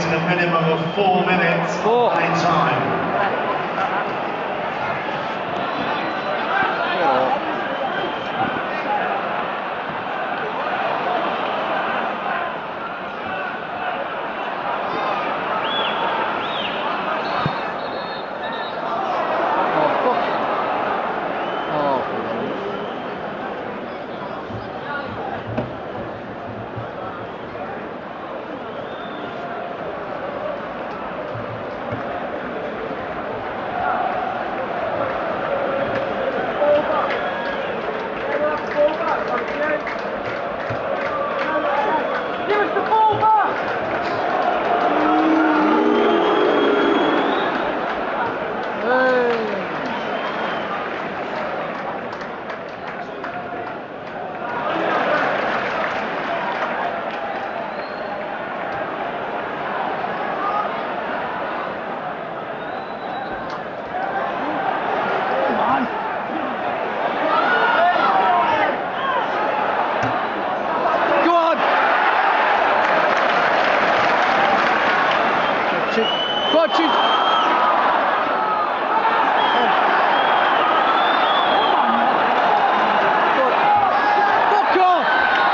a minimum of 4 minutes playing time. Watch it! Fuck off!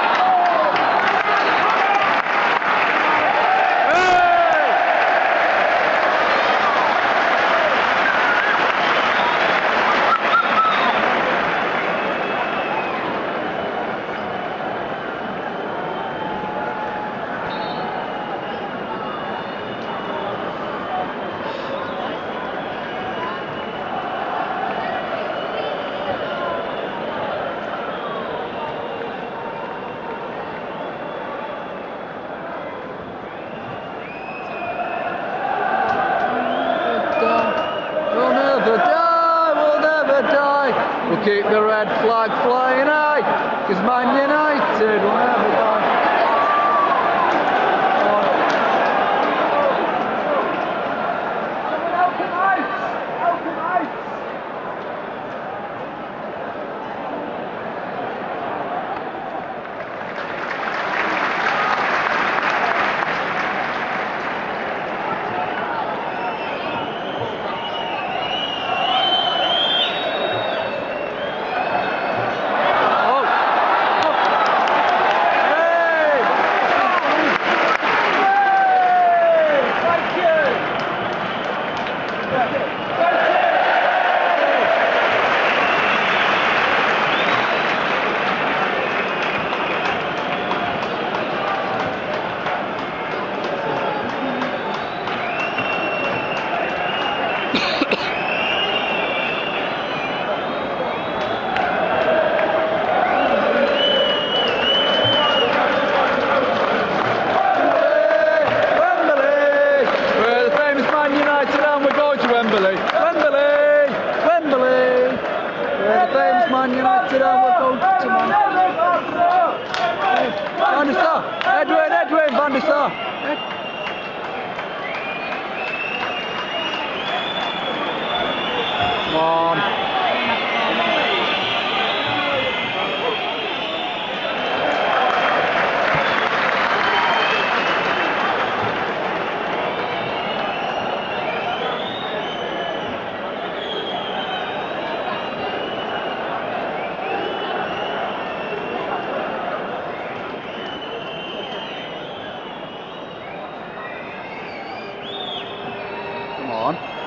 We'll keep the red flag flying high, because Man United will never die. Someone help him out! Help him out! Man United and we're going to Van der Sar, Edwin, Van der Sar. Come on. Come on.